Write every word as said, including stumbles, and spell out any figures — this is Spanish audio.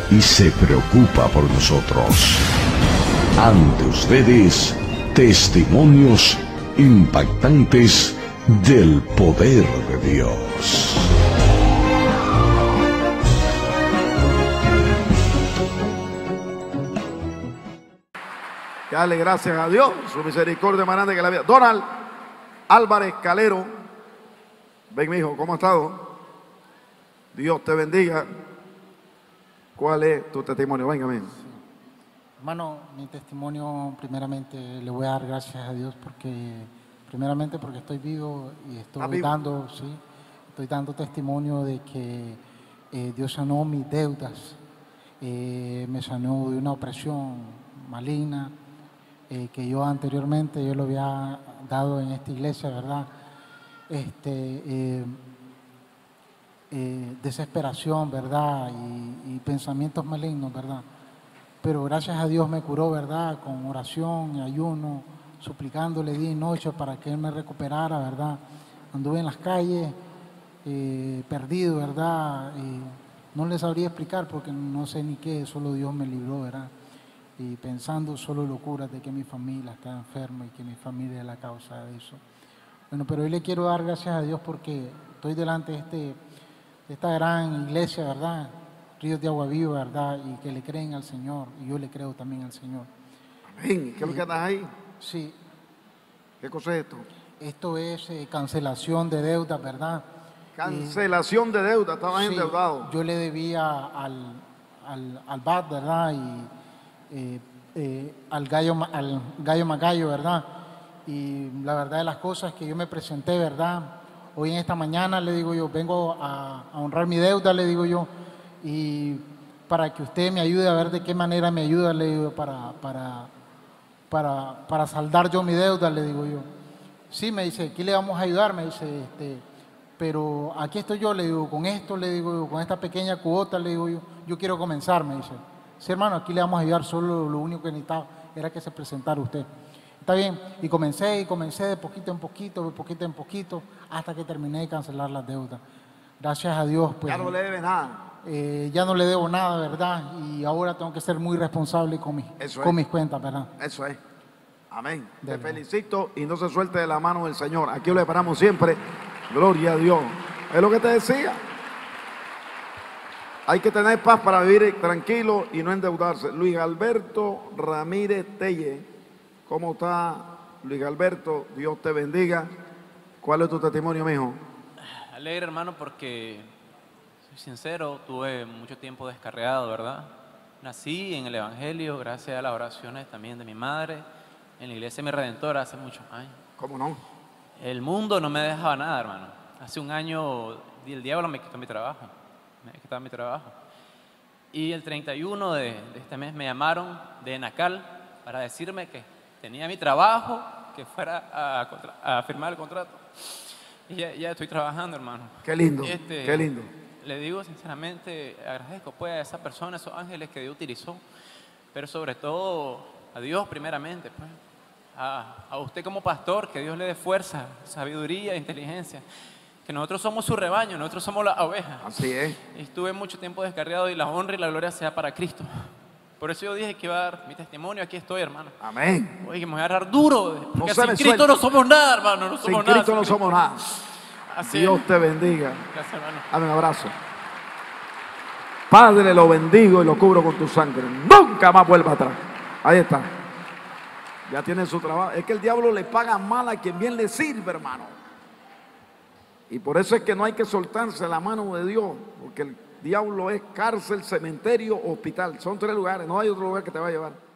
y se preocupa por nosotros. Ante ustedes, testimonios impactantes del poder de Dios. Dale gracias a Dios, su misericordia más grande que la vida. Donald Álvarez Calero, ven, mi hijo, ¿cómo has estado? Dios te bendiga. ¿Cuál es tu testimonio? Venga, amigo. Hermano, mi testimonio, primeramente le voy a dar gracias a Dios porque, primeramente porque estoy vivo y estoy vivo? dando, sí, estoy dando testimonio de que eh, Dios sanó mis deudas, eh, me sanó de una opresión maligna eh, que yo anteriormente yo lo había dado en esta iglesia, ¿verdad? Este, eh, eh, desesperación, ¿verdad? Y, y pensamientos malignos, ¿verdad? Pero gracias a Dios me curó, ¿verdad? Con oración y ayuno, suplicándole día y noche para que Él me recuperara, ¿verdad? Anduve en las calles, eh, perdido, ¿verdad? Y no les sabría explicar porque no sé ni qué, solo Dios me libró, ¿verdad? Y pensando solo locuras de que mi familia está enferma y que mi familia es la causa de eso. Bueno, pero hoy le quiero dar gracias a Dios porque estoy delante de, este, de esta gran iglesia, ¿verdad? Ríos de Agua Viva, ¿verdad? Y que le creen al Señor, y yo le creo también al Señor. Amén. ¿Qué es lo que andas ahí? Sí. ¿Qué cosa es esto? Esto es eh, cancelación de deudas, ¿verdad? Cancelación eh, de deuda, estabas sí, endeudado. Yo le debía al, al, al B A T, ¿verdad? Y eh, eh, al gallo, al gallo Magallo, ¿verdad? Y la verdad de las cosas que yo me presenté, ¿verdad? Hoy en esta mañana le digo yo, vengo a, a honrar mi deuda, le digo yo, y para que usted me ayude a ver de qué manera me ayuda, le digo, para, para, para, para saldar yo mi deuda, le digo yo. Sí, me dice, aquí le vamos a ayudar, me dice, este, pero aquí estoy yo, le digo, con esto, le digo yo, con esta pequeña cuota, le digo yo, yo quiero comenzar, me dice. Sí, hermano, aquí le vamos a ayudar, solo lo único que necesitaba era que se presentara usted. Está bien, y comencé, y comencé de poquito en poquito, de poquito en poquito, hasta que terminé de cancelar las deudas. Gracias a Dios, pues. Ya no le debe nada. Eh, ya no le debo nada, ¿verdad? Y ahora tengo que ser muy responsable con, mi, con mis cuentas, ¿verdad? Eso es. Amén. De Te verdad. felicito y no se suelte de la mano del Señor. Aquí lo esperamos siempre. Gloria a Dios. Es lo que te decía. Hay que tener paz para vivir tranquilo y no endeudarse. Luis Alberto Ramírez Telle. ¿Cómo está, Luis Alberto? Dios te bendiga. ¿Cuál es tu testimonio, mijo? Alegre, hermano, porque soy sincero, tuve mucho tiempo descarriado, ¿verdad? Nací en el Evangelio gracias a las oraciones también de mi madre, en la iglesia de mi Redentor hace muchos años. ¿Cómo no? El mundo no me dejaba nada, hermano. Hace un año el diablo me quitó mi trabajo, me quitó mi trabajo. Y el treinta y uno de, de este mes me llamaron de Enacal para decirme que tenía mi trabajo, que fuera a, a firmar el contrato. Y ya, ya estoy trabajando, hermano. Qué lindo, este, qué lindo. Le digo sinceramente, agradezco pues a esa persona, a esos ángeles que Dios utilizó, pero sobre todo a Dios primeramente, pues. A, a usted como pastor, que Dios le dé fuerza, sabiduría, inteligencia. Que nosotros somos su rebaño, nosotros somos las ovejas. Así es. Estuve mucho tiempo descarriado y la honra y la gloria sea para Cristo. Por eso yo dije que iba a dar mi testimonio, aquí estoy, hermano. Amén. Oye, que me voy a agarrar duro, porque no sin Cristo suelta. No somos nada, hermano. No somos sin nada, Cristo no somos nada. Así Dios es. te bendiga. Gracias, hermano. Dame un abrazo. Padre, lo bendigo y lo cubro con tu sangre. Nunca más vuelva atrás. Ahí está. Ya tiene su trabajo. Es que el diablo le paga mal a quien bien le sirve, hermano. Y por eso es que no hay que soltarse la mano de Dios, porque el diablo es cárcel, cementerio, hospital. Son tres lugares, no hay otro lugar que te va a llevar.